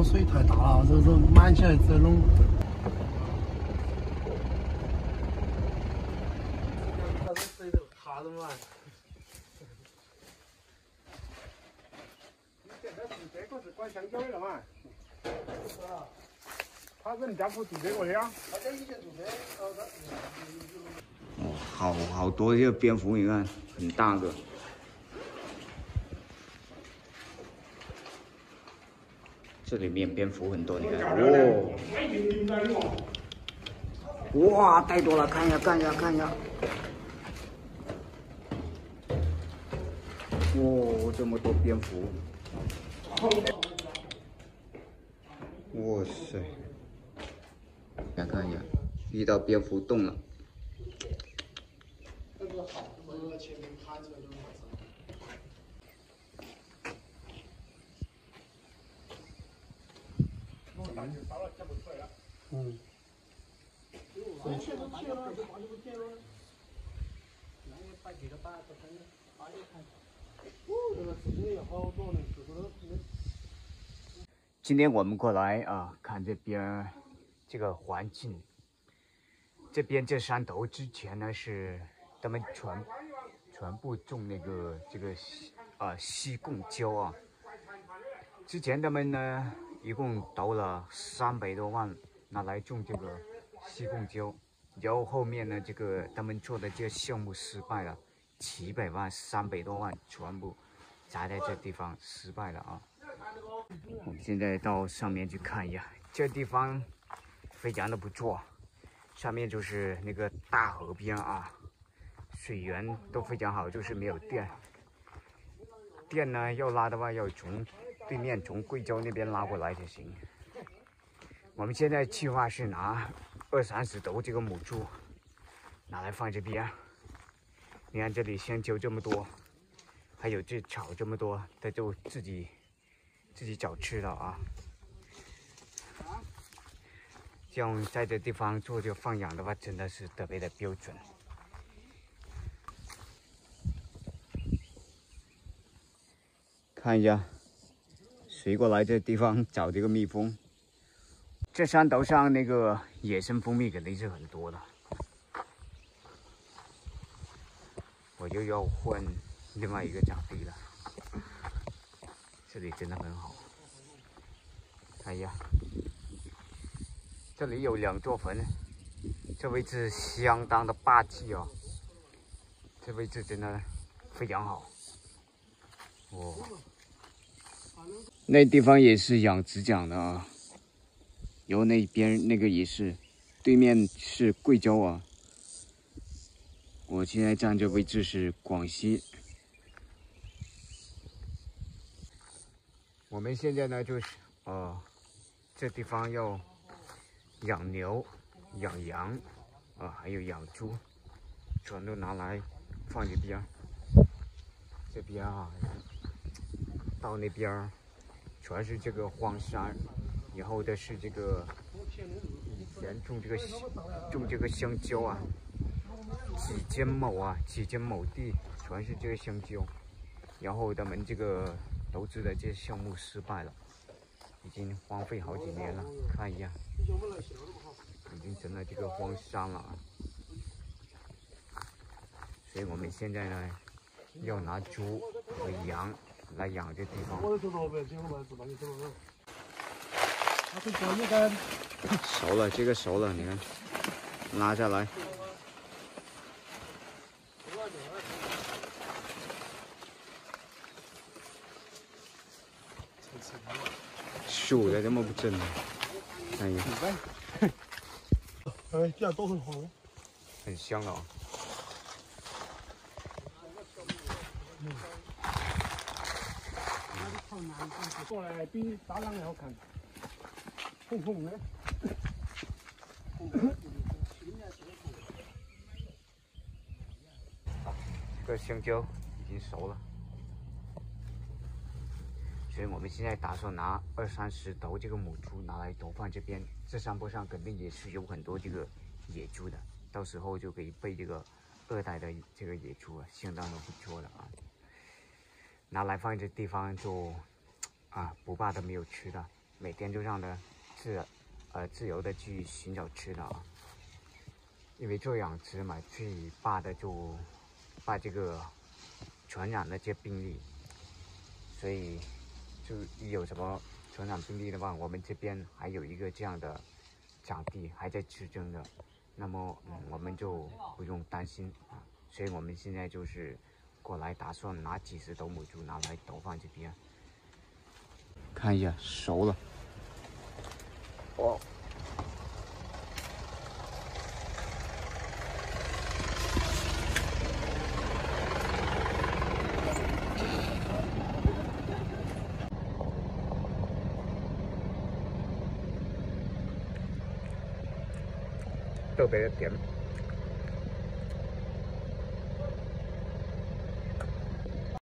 落水太大了，这是满起来这种。它是水头塌着嘛。 你现在住这个是管香蕉的了嘛？是啊。他人家不住这个的呀？他家以前住这， 哦，好多这个蝙蝠，你看很大个。这里面蝙蝠很多，你看，哇，太多了，看一下，看一下，看一下。哇，这么多蝙蝠！哇塞！来看一下，遇到蝙蝠洞了。 那个好，我前面看着就马上。嗯。完全都贴了，就把这个贴了。那也把几个把都看了，把你看。哦，这个视频有好多人，这个都。 今天我们过来啊，看这边这个环境。这边这山头之前呢是他们全部种那个西贡蕉啊。之前他们呢一共投了300多万拿来种这个西贡蕉，然后后面呢这个他们做的这个项目失败了，700万、300多万全部砸在这地方失败了啊。我们现在到上面去看一下，这地方非常的不错。上面就是那个大河边啊，水源都非常好，就是没有电。电呢要拉的话，要从对面从贵州那边拉过来才行。我们现在计划是拿20-30头这个母猪，拿来放这边。你看这里香蕉这么多，还有这草这么多，它就自己找吃的啊。这样在这地方做这个放养的话，真的是特别的标准。看一下，谁过来这地方找这个蜜蜂？这山头上那个野生蜂蜜肯定是很多的。我就要换另外一个场地了。这里真的很好。哎呀。这里有2座坟，这位置相当的霸气哦，这位置真的非常好。哦，那地方也是养殖场的啊，然后那边那个也是，对面是贵州啊。我现在站这位置是广西。我们现在呢就是这地方要养牛、养羊，还有养猪，全都拿来放这边。这边啊，到那边全是这个荒山，然后的是这个以前种这个香蕉啊，几千亩地全是这个香蕉，然后他们这个投资的这项目失败了，已经荒废好几年了。看一下。已经成了这个荒山了啊！所以我们现在呢，要拿猪和羊来养这地方。熟了，这个熟了，你看，拉下来。熟的怎么不蒸呢？看一下。 哎，这样都很好， 很香啊！ 过来比大浪还好看，红红的。 这个香蕉已经熟了，所以我们现在打算拿20-30头这个母猪拿来投放这边。这山坡上肯定也是有很多这个野猪的，到时候就可以备这个2代的这个野猪啊，相当的不错了啊。拿来放这地方就不怕它没有吃的， 每天就让它自由的去寻找吃的啊，因为这样子嘛，去把这个传染的这些病例，所以就一有什么传染病例的话，我们这边还有一个这样的场地还在施征的，那么我们就不用担心啊，所以我们现在就是过来打算拿几十头母猪拿来投放这边，看一下熟了，哦。特别的甜。